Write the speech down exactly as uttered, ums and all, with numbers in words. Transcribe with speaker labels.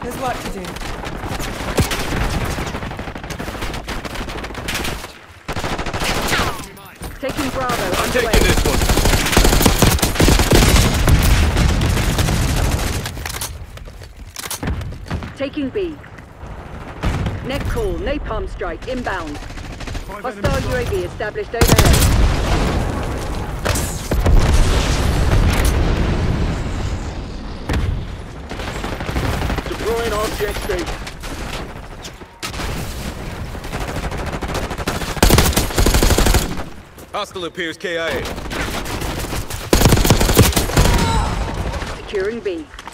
Speaker 1: There's work to do.
Speaker 2: Taking Bravo.
Speaker 3: I'm
Speaker 2: underway.
Speaker 3: taking this one.
Speaker 2: Taking B. Net call. Napalm strike. Inbound. Hostile U A V established overhead.
Speaker 4: Deploying R P X station.
Speaker 3: Hostile appears K I A.
Speaker 2: Securing B.